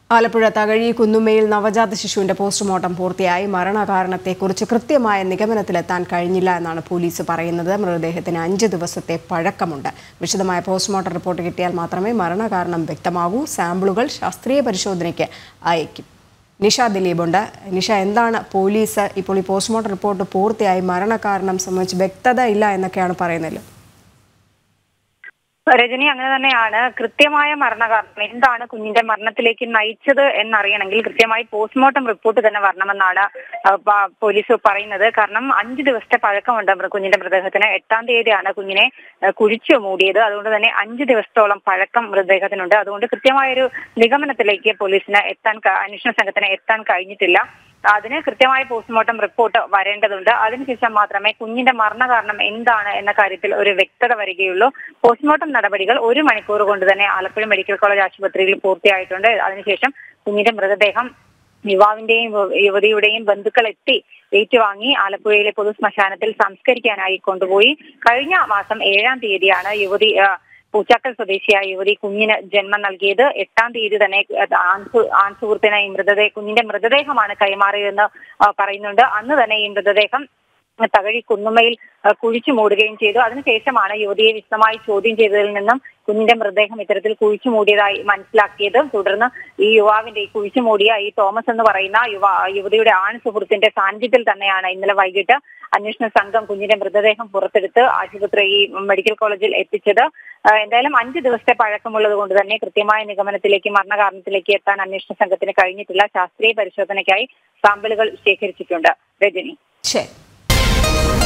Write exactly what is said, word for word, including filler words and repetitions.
ആലപ്പുഴ തകഴി കുന്നുമ്മയിൽ നവജാത ശിശുവിന്റെ പോസ്റ്റ്മോർട്ടം പൂർത്തിയായി. മരണകാരണത്തെക്കുറിച്ച് കൃത്യമായ നിഗമനത്തിലെത്താൻ കഴിഞ്ഞില്ല എന്നാണ് പോലീസ് പറയുന്നത്. മൃതദേഹത്തിന് അഞ്ച് ദിവസത്തെ പഴക്കമുണ്ട്. വിശദമായ പോസ്റ്റ്മോർട്ടം റിപ്പോർട്ട് കിട്ടിയാൽ മാത്രമേ മരണകാരണം വ്യക്തമാകൂ. സാമ്പിളുകൾ ശാസ്ത്രീയ പരിശോധനയ്ക്ക് അയക്കും. നിഷ ദിലീപുണ്ട്. നിഷ, എന്താണ് പോലീസ് ഇപ്പോൾ ഈ പോസ്റ്റ്മോർട്ടം റിപ്പോർട്ട് പൂർത്തിയായി മരണകാരണം സംബന്ധിച്ച് വ്യക്തത ഇല്ല എന്നൊക്കെയാണ് പറയുന്നത്? രജനി, അങ്ങനെ തന്നെയാണ്. കൃത്യമായ മരണകാരണം എന്താണ് കുഞ്ഞിന്റെ മരണത്തിലേക്ക് നയിച്ചത് എന്നറിയണമെങ്കിൽ കൃത്യമായി പോസ്റ്റ്മോർട്ടം റിപ്പോർട്ട് തന്നെ വരണമെന്നാണ് പോലീസ് പറയുന്നത്. കാരണം അഞ്ചു ദിവസത്തെ പഴക്കമുണ്ട് കുഞ്ഞിന്റെ മൃതദേഹത്തിന്. എട്ടാം തീയതിയാണ് കുഞ്ഞിനെ കുഴിച്ചു മൂടിയത്. അതുകൊണ്ട് തന്നെ അഞ്ചു ദിവസത്തോളം പഴക്കം മൃതദേഹത്തിനുണ്ട്. അതുകൊണ്ട് കൃത്യമായൊരു നിഗമനത്തിലേക്ക് പോലീസിന് എത്താൻ, അന്വേഷണ സംഘത്തിന് എത്താൻ കഴിഞ്ഞിട്ടില്ല. അതിന് കൃത്യമായ പോസ്റ്റ്മോർട്ടം റിപ്പോർട്ട് വരേണ്ടതുണ്ട്. അതിനുശേഷം മാത്രമേ കുഞ്ഞിന്റെ മരണകാരണം എന്താണ് എന്ന കാര്യത്തിൽ ഒരു വ്യക്തത വരികയുള്ളൂ. പോസ്റ്റ്മോർട്ടം നടപടികൾ ഒരു മണിക്കൂർ കൊണ്ട് തന്നെ ആലപ്പുഴ മെഡിക്കൽ കോളേജ് ആശുപത്രിയിൽ പൂർത്തിയായിട്ടുണ്ട്. അതിനുശേഷം കുഞ്ഞിന്റെ മൃതദേഹം യുവാവിന്റെയും യുവതിയുടെയും ബന്ധുക്കൾ എത്തി ഏറ്റുവാങ്ങി ആലപ്പുഴയിലെ പൊതു ശ്മശാനത്തിൽ സംസ്കരിക്കാനായി കൊണ്ടുപോയി. കഴിഞ്ഞ മാസം ഏഴാം തീയതിയാണ് യുവതി പൂച്ചാക്കൽ സ്വദേശിയായ യുവതി കുഞ്ഞിന് ജന്മം നൽകിയത്. എട്ടാം തീയതി തന്നെ ആൺ സുഹൃത്തിന് ഈ മൃതദേഹ കുഞ്ഞിന്റെ മൃതദേഹമാണ് കൈമാറിയതെന്ന് പറയുന്നുണ്ട്. അന്ന് തന്നെ ഈ മൃതദേഹം തകഴി കുന്നുമ്മയിൽ കുഴിച്ചു മൂടുകയും ചെയ്തു. അതിനുശേഷമാണ് യുവതിയെ വിശദമായി ചോദ്യം ചെയ്തതിൽ നിന്നും കുഞ്ഞിന്റെ മൃതദേഹം ഇത്തരത്തിൽ കുഴിച്ചു മൂടിയതായി മനസ്സിലാക്കിയത്. തുടർന്ന് ഈ യുവാവിന്റെ ഈ കുഴിച്ചു മൂടിയ ഈ തോമസ് എന്ന് പറയുന്ന യുവ യുവതിയുടെ ആൺ സുഹൃത്തിന്റെ സാന്നിധ്യത്തിൽ തന്നെയാണ് ഇന്നലെ വൈകിട്ട് അന്വേഷണ സംഘം കുഞ്ഞിന്റെ മൃതദേഹം പുറത്തെടുത്ത് ആശുപത്രി ഈ മെഡിക്കൽ കോളേജിൽ എത്തിച്ചത്. എന്തായാലും അഞ്ച് ദിവസത്തെ പഴക്കമുള്ളത് കൊണ്ട് തന്നെ കൃത്യമായ നിഗമനത്തിലേക്ക്, മരണകാരണത്തിലേക്ക് എത്താൻ അന്വേഷണ സംഘത്തിന് കഴിഞ്ഞിട്ടില്ല. ശാസ്ത്രീയ പരിശോധനയ്ക്കായി സാമ്പിളുകൾ ശേഖരിച്ചിട്ടുണ്ട്. രജനി. ശരി.